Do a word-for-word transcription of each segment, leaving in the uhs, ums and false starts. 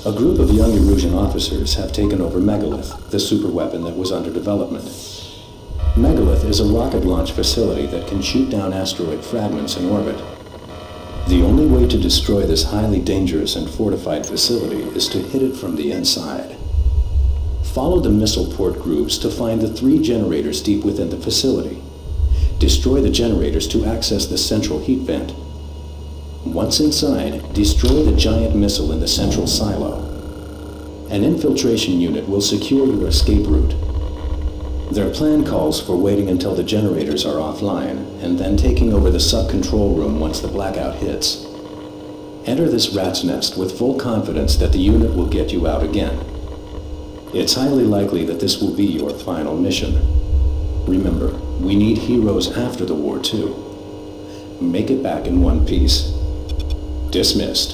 A group of young Erusian officers have taken over Megalith, the superweapon that was under development. Megalith is a rocket launch facility that can shoot down asteroid fragments in orbit. The only way to destroy this highly dangerous and fortified facility is to hit it from the inside. Follow the missile port grooves to find the three generators deep within the facility. Destroy the generators to access the central heat vent. Once inside, destroy the giant missile in the central silo. An infiltration unit will secure your escape route. Their plan calls for waiting until the generators are offline, and then taking over the sub-control room once the blackout hits. Enter this rat's nest with full confidence that the unit will get you out again. It's highly likely that this will be your final mission. Remember, we need heroes after the war too. Make it back in one piece. Dismissed.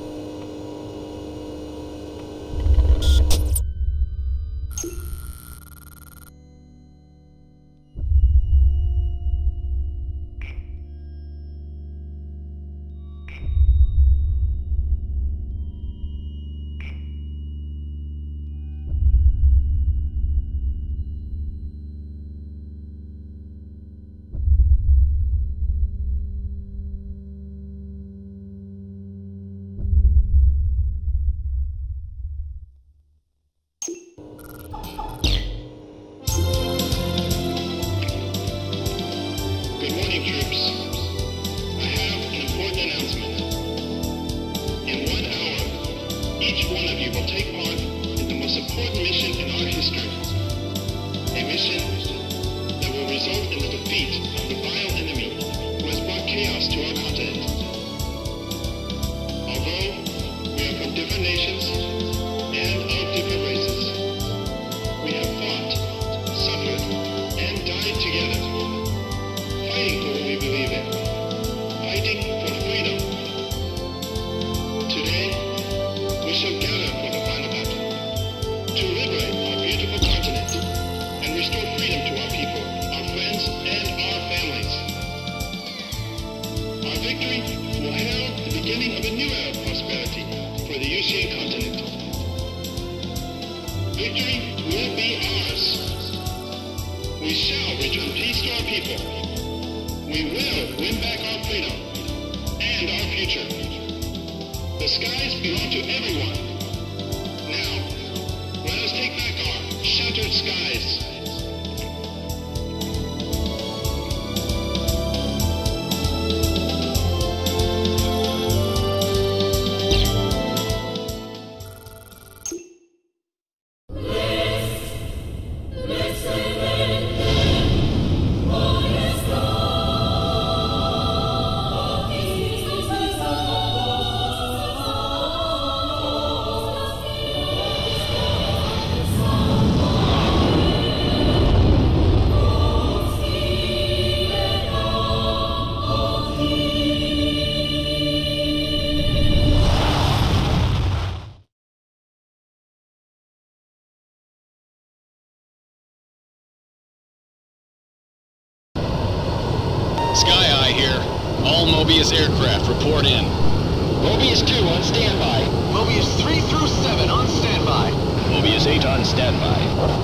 Sky-Eye here. All Mobius aircraft report in. Mobius two on standby. Mobius three through seven on standby. Mobius eight on standby.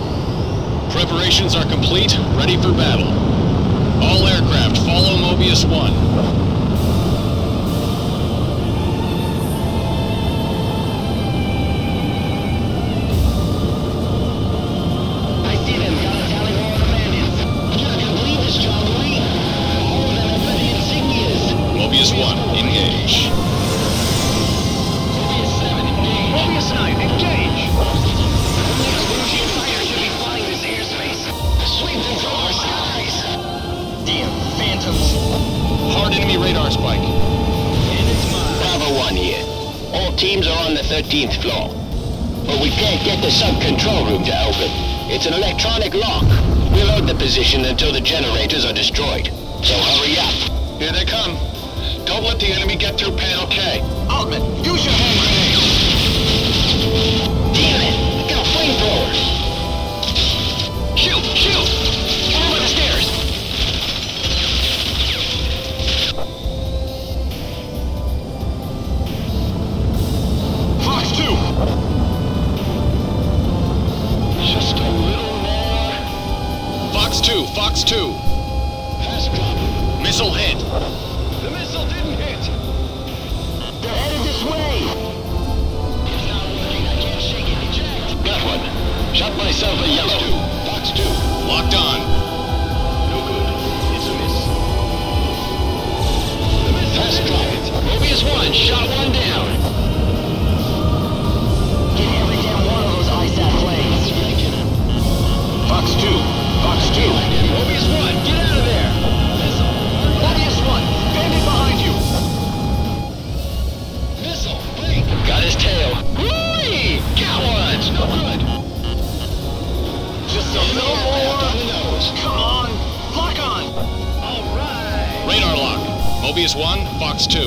Preparations are complete, ready for battle. All aircraft follow Mobius one. Mobius one, engage. Mobius seven, engage. Mobius nine, engage. Erusian fighters should be flying this airspace. Sweeping through our skies. Damn phantoms. Hard enemy radar spike. And it's mine. Bravo one here. All teams are on the thirteenth floor. But we can't get the sub-control room to open. It's an electronic lock. We'll hold the position until the generators are destroyed. So hurry up. Here they come. Don't let the enemy get through panel K. Altman, use your hand grenade. Damn it! I got a flamethrower! Shoot! Shoot! Come over the stairs! Fox two, two, Fox two. Fast drop. Missile hit. The missile didn't hit. They're headed this way. It's not working. I can't shake it. Eject. Got one. Shot myself a yellow. Fox two. Locked on. No good. It's a miss. The missile Fast didn't drop. hit. Mobius one. Shot one down. Get every damn one of those I SAT planes. Fox two. Fox two. Mobius one. Get out of there. Mobius one. Bandit behind you. Missile. Wait. Got his tail. Whee! Got one. No good. Just a little more. Come on. Lock on. All right. Radar lock. Mobius one, Fox two.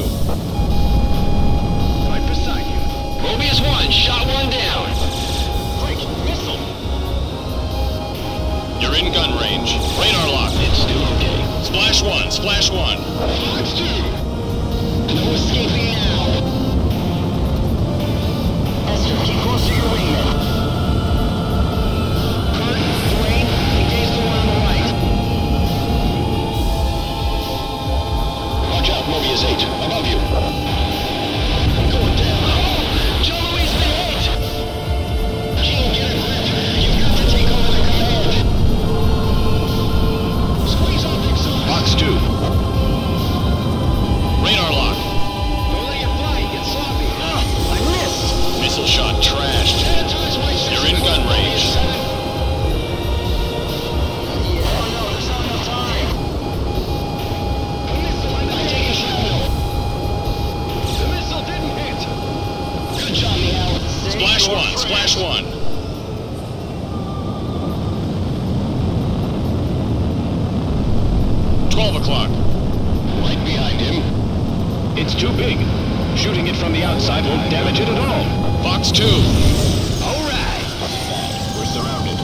Right beside you. Mobius one. Shot one down. Break. Missile. You're in gun range. Radar lock. It's still okay. Splash one, splash one. Fox two. No escaping now. Esther, keep close to your wingman. Kurt, Dwayne, engage the one on the right. Watch out, Mobius eight. Above you. I'm going down. Oh, Joe Louis been hit. Gene, get a grip. You've got to take over the command. Squeeze on Big Side. Fox two. Radar lock. Don't let you fly. You get sloppy. Ah, I missed. Missile shot trashed. Sanitize my system. You're in gun range. Oh no, there's not enough time. The missile, I'm taking shrapnel. The missile didn't hit. Good job, Meow. Splash one, splash one. Twelve o'clock. Right behind him. It's too big. Shooting it from the outside won't damage it at all. Fox two. All right. We're surrounded.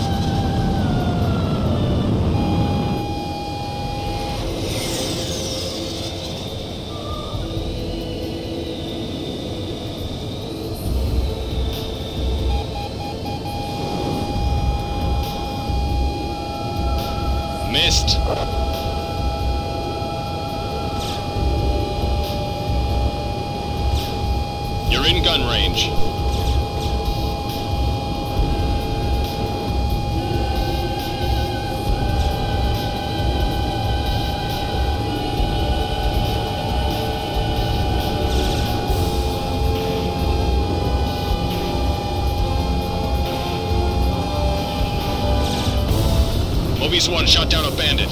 Missed. You're in gun range. Mobius one shot down a bandit.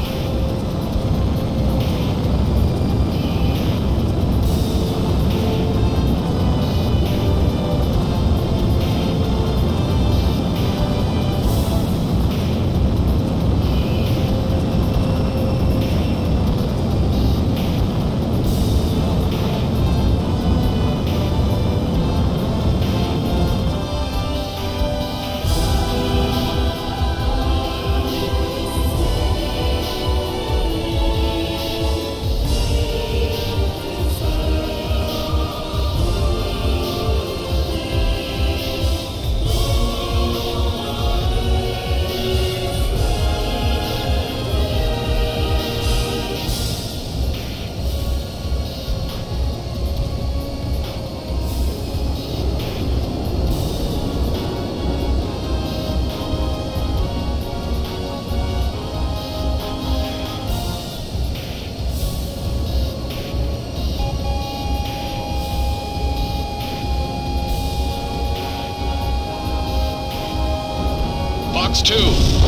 Fox two.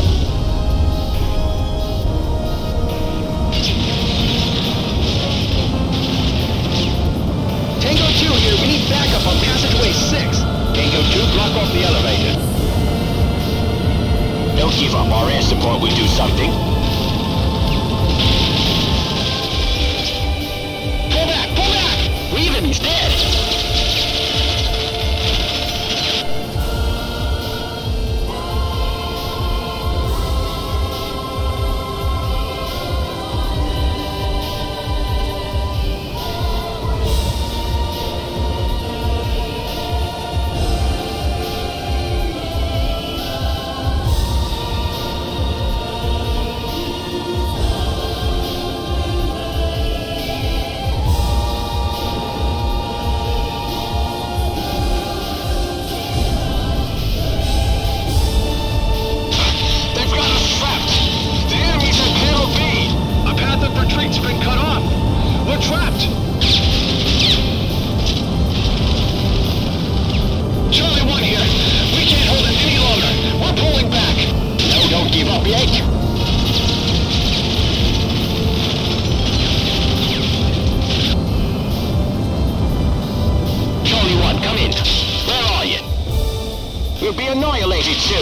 Tango two here. We need backup on passageway six. Tango two, block off the elevator. Don't give up. Our air support will do something. Pull back! Pull back! Leave him. He's dead.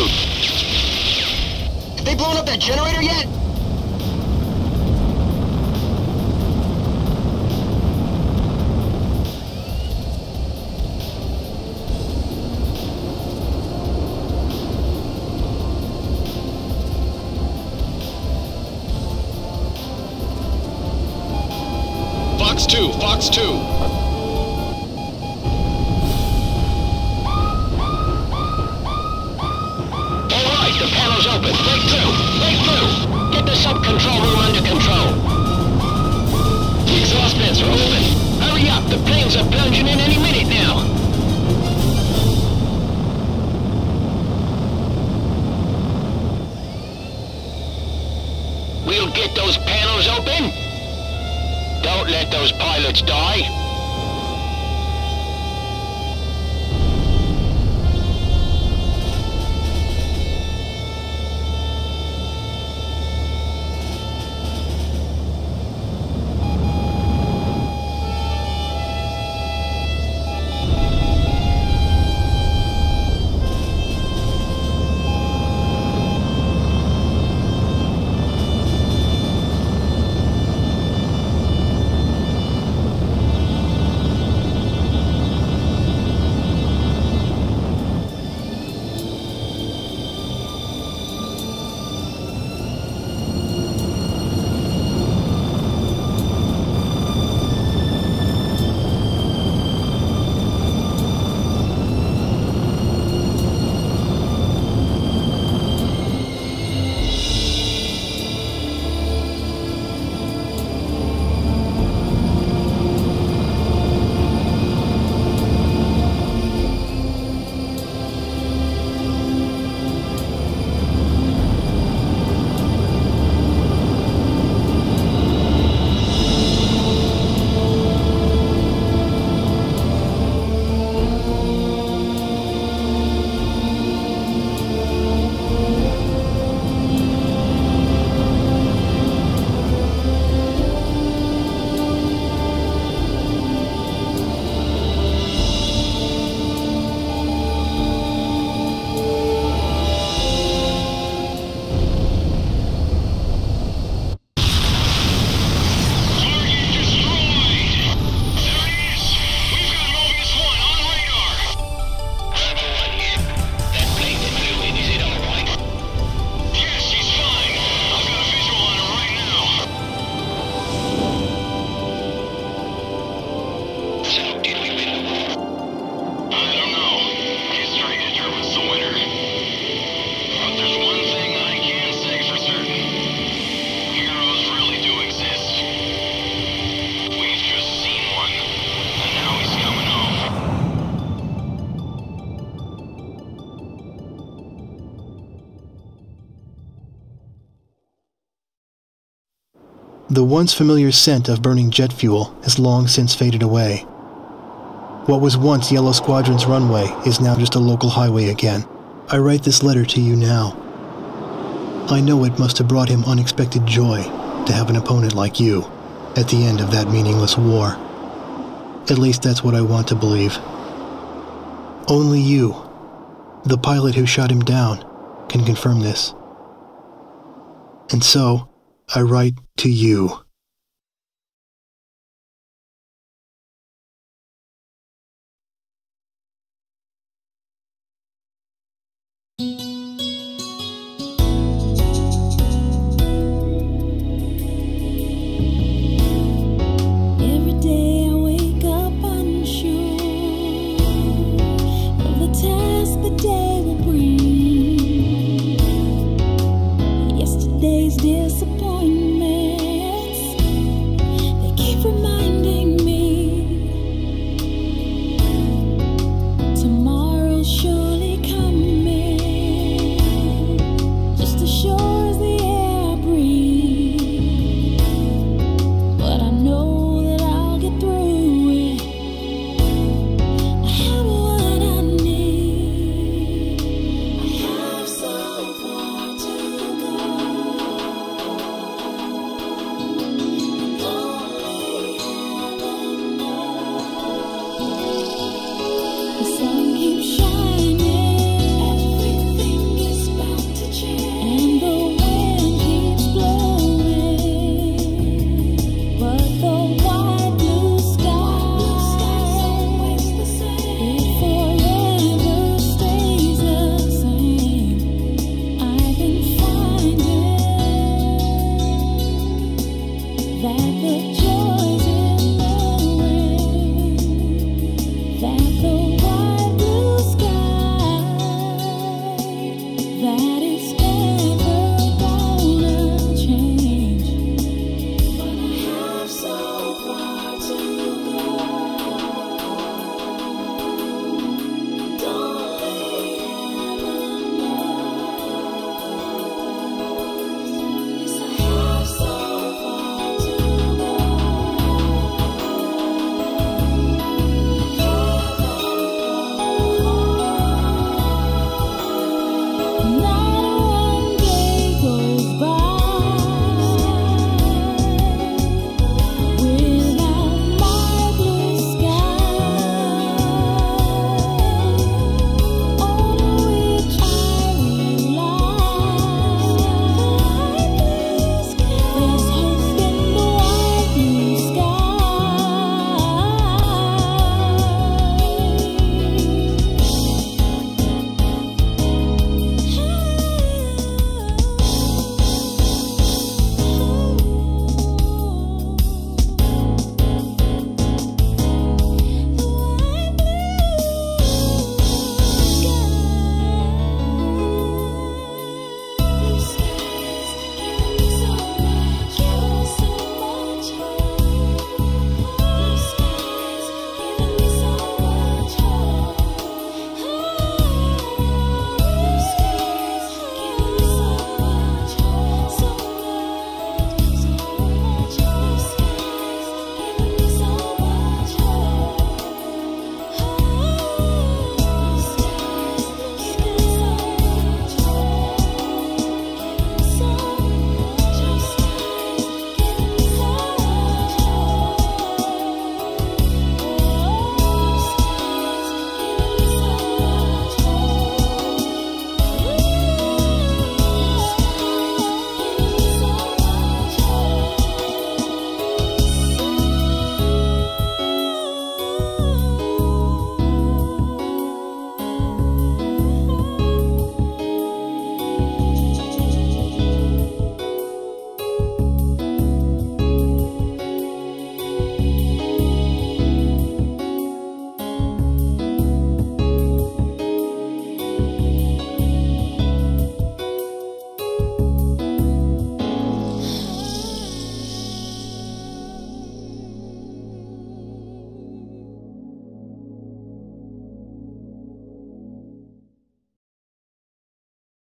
route. Have they blown up that generator yet? Fox two, Fox two. All right, the panel's open. Break through, break through. Get the sub-control room under control. The exhaust vents are open. Hurry up, the planes are plunging in any minute now. We'll get those panels open. Don't let those pilots die. The once familiar scent of burning jet fuel has long since faded away. What was once Yellow Squadron's runway is now just a local highway again. I write this letter to you now. I know it must have brought him unexpected joy to have an opponent like you at the end of that meaningless war. At least that's what I want to believe. Only you, the pilot who shot him down, can confirm this. And so, I write to you. Disappointments that